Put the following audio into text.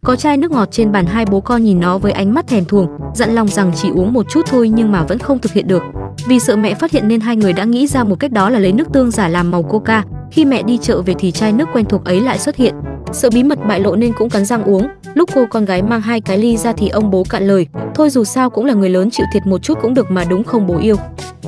Có chai nước ngọt trên bàn, hai bố con nhìn nó với ánh mắt thèm thuồng, dặn lòng rằng chỉ uống một chút thôi nhưng mà vẫn không thực hiện được. Vì sợ mẹ phát hiện nên hai người đã nghĩ ra một cách, đó là lấy nước tương giả làm màu coca. Khi mẹ đi chợ về thì chai nước quen thuộc ấy lại xuất hiện. Sợ bí mật bại lộ nên cũng cắn răng uống. Lúc cô con gái mang hai cái ly ra thì ông bố cạn lời: thôi dù sao cũng là người lớn, chịu thiệt một chút cũng được mà, đúng không bố yêu?